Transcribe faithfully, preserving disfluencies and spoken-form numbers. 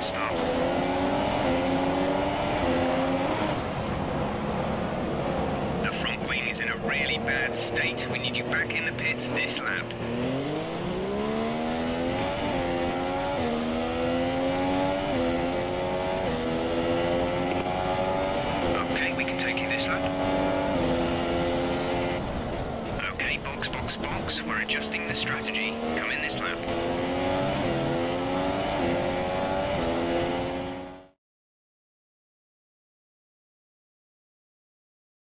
start. The front wing is in a really bad state. We need you back in the pits this lap. Okay, we can take you this lap. Okay, box, box, box. We're adjusting the strategy. Come in this lap.